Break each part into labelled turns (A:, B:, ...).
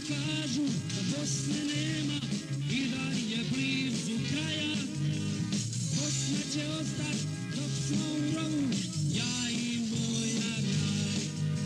A: kažu da Bosne nema i da je blizu kraja. Bosna će ostat dok smo u rovu, ja i moja raj.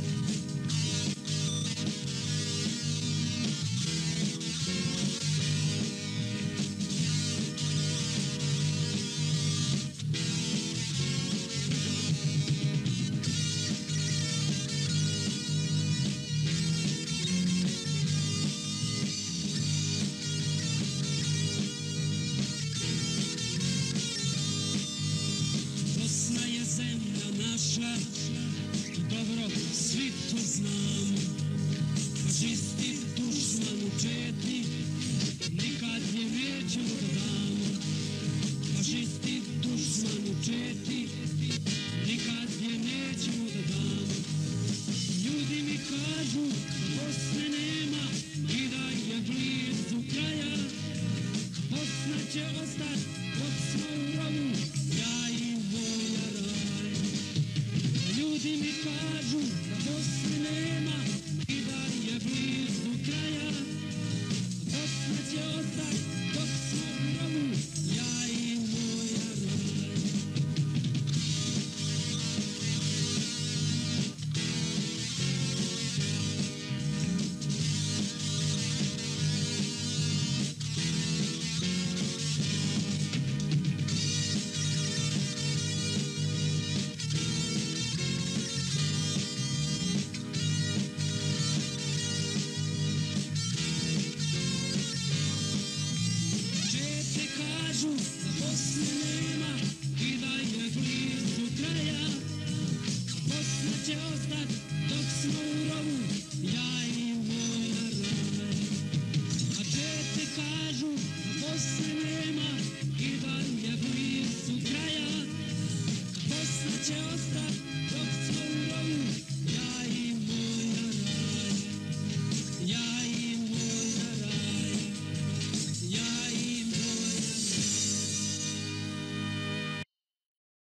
A: Dobro, svi to znamo, fašisti, dušmanu četni, nikad je nećemo da damo. Fašisti, dušmanu četni, nikad je nećemo da damo. Ljudi mi kažu da Bosne nema i da je blizu kraja. Bosna će ostat dok smo u rovu, ja i moja raj. Ljudi mi kažu da Bosne nema i da je blizu kraja. Bosna će ostat dok smo u rovu, ja i moja raj. Kažu